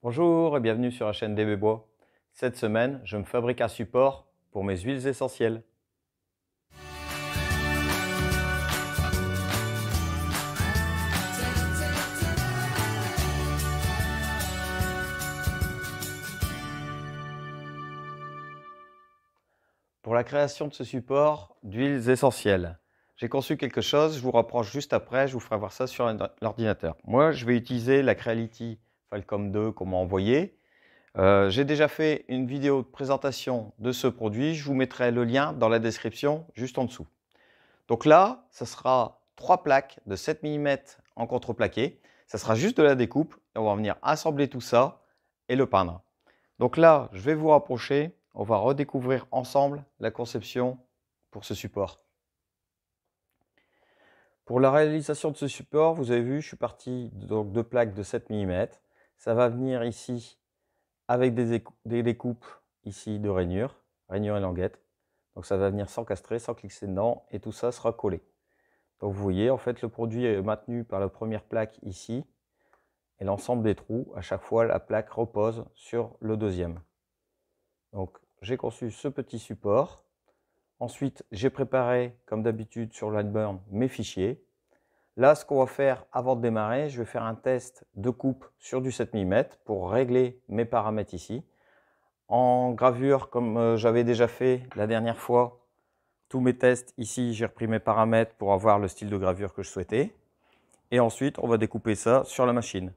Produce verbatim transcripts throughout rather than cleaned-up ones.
Bonjour et bienvenue sur la chaîne D B Bois. Cette semaine, je me fabrique un support pour mes huiles essentielles. Pour la création de ce support d'huiles essentielles, j'ai conçu quelque chose, je vous rapproche juste après, je vous ferai voir ça sur l'ordinateur. Moi, je vais utiliser la Creality Falcom deux qu'on m'a envoyé. Euh, j'ai déjà fait une vidéo de présentation de ce produit, je vous mettrai le lien dans la description juste en dessous. Donc là, ça sera trois plaques de sept millimètres en contreplaqué. Ça sera juste de la découpe et on va venir assembler tout ça et le peindre. Donc là, je vais vous rapprocher. On va redécouvrir ensemble la conception pour ce support. Pour la réalisation de ce support, vous avez vu, je suis parti donc de plaques de sept millimètres. Ça va venir ici avec des, des découpes ici de rainures, rainures et languettes. Donc ça va venir sans castrer, sans cliquer dedans et tout ça sera collé. Donc vous voyez, en fait, le produit est maintenu par la première plaque ici et l'ensemble des trous, à chaque fois, la plaque repose sur le deuxième. Donc j'ai conçu ce petit support. Ensuite, j'ai préparé, comme d'habitude sur Lightburn, mes fichiers. Là, ce qu'on va faire avant de démarrer, je vais faire un test de coupe sur du sept millimètres pour régler mes paramètres ici. En gravure, comme j'avais déjà fait la dernière fois, tous mes tests, ici, j'ai repris mes paramètres pour avoir le style de gravure que je souhaitais. Et ensuite, on va découper ça sur la machine.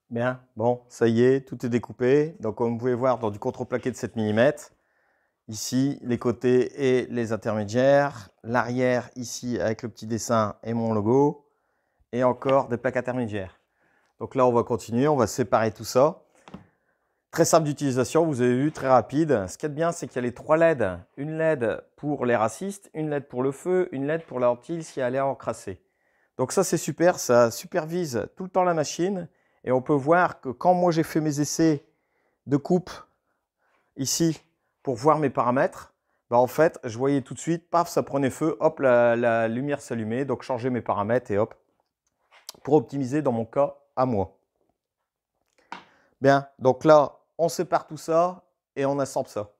Bien, bon, ça y est, tout est découpé. Donc, comme vous pouvez voir, dans du contreplaqué de sept millimètres, ici, les côtés et les intermédiaires. L'arrière, ici, avec le petit dessin et mon logo. Et encore des plaques intermédiaires. Donc là, on va continuer, on va séparer tout ça. Très simple d'utilisation, vous avez vu, très rapide. Ce qui est bien, c'est qu'il y a les trois L E D. Une L E D pour les racistes, une L E D pour le feu, une L E D pour la lentille si elle est encrassée. Donc ça, c'est super, ça supervise tout le temps la machine. Et on peut voir que quand moi j'ai fait mes essais de coupe ici pour voir mes paramètres, bah en fait, je voyais tout de suite, paf, ça prenait feu, hop, la, la lumière s'allumait. Donc changer mes paramètres et hop, pour optimiser dans mon cas à moi. Bien, donc là, on sépare tout ça et on assemble ça.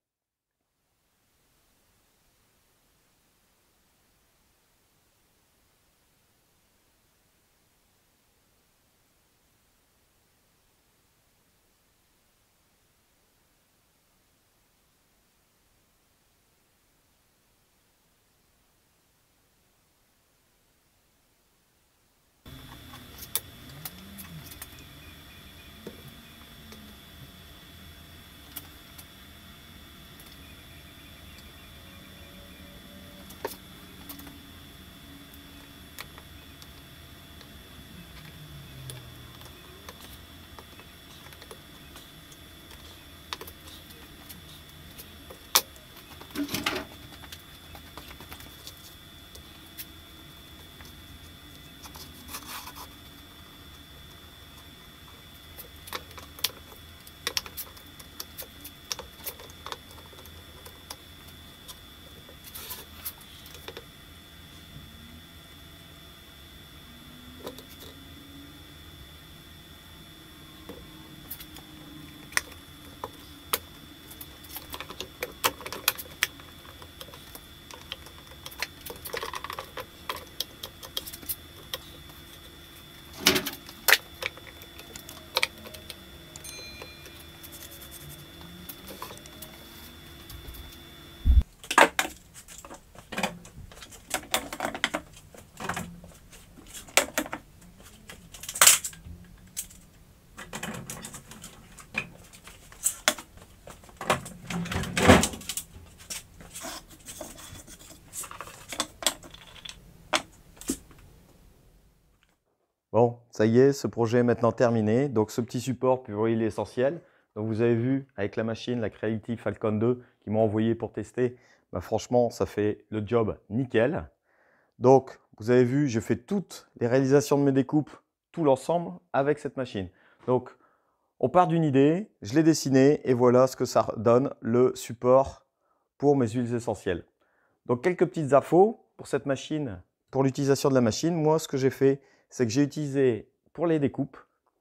Bon, ça y est, ce projet est maintenant terminé. Donc ce petit support, pour lui, il est essentiel. Donc vous avez vu avec la machine, la Creality Falcon deux qu'ils m'ont envoyé pour tester, bah, franchement, ça fait le job nickel. Donc vous avez vu, j'ai fait toutes les réalisations de mes découpes, tout l'ensemble avec cette machine. Donc on part d'une idée, je l'ai dessinée et voilà ce que ça donne, le support pour mes huiles essentielles. Donc quelques petites infos pour cette machine, pour l'utilisation de la machine. Moi, ce que j'ai fait, c'est que j'ai utilisé pour les découpes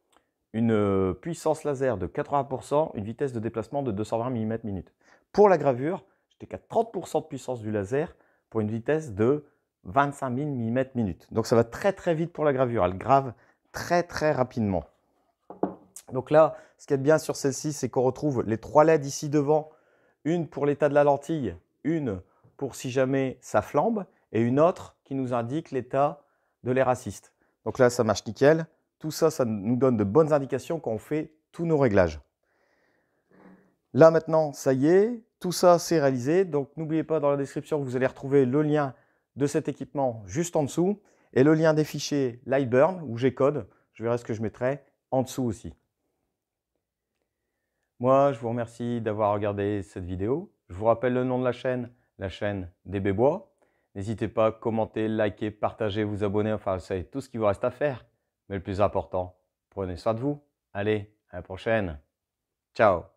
une puissance laser de quatre-vingts pour cent, une vitesse de déplacement de deux cent vingt millimètres minute. Pour la gravure, j'étais qu'à trente pour cent de puissance du laser pour une vitesse de vingt-cinq mille millimètres minute. Donc ça va très très vite pour la gravure, elle grave très très rapidement. Donc là, ce qui est bien sur celle-ci, c'est qu'on retrouve les trois L E D ici devant, une pour l'état de la lentille, une pour si jamais ça flambe, et une autre qui nous indique l'état de l'air assist. Donc là, ça marche nickel. Tout ça, ça nous donne de bonnes indications quand on fait tous nos réglages. Là maintenant, ça y est, tout ça c'est réalisé. Donc n'oubliez pas, dans la description, vous allez retrouver le lien de cet équipement juste en dessous et le lien des fichiers Lightburn où j'ai code. Je verrai ce que je mettrai en dessous aussi. Moi, je vous remercie d'avoir regardé cette vidéo. Je vous rappelle le nom de la chaîne, la chaîne D B Bois. N'hésitez pas à commenter, liker, partager, vous abonner, enfin, c'est tout ce qu'il vous reste à faire. Mais le plus important, prenez soin de vous. Allez, à la prochaine. Ciao.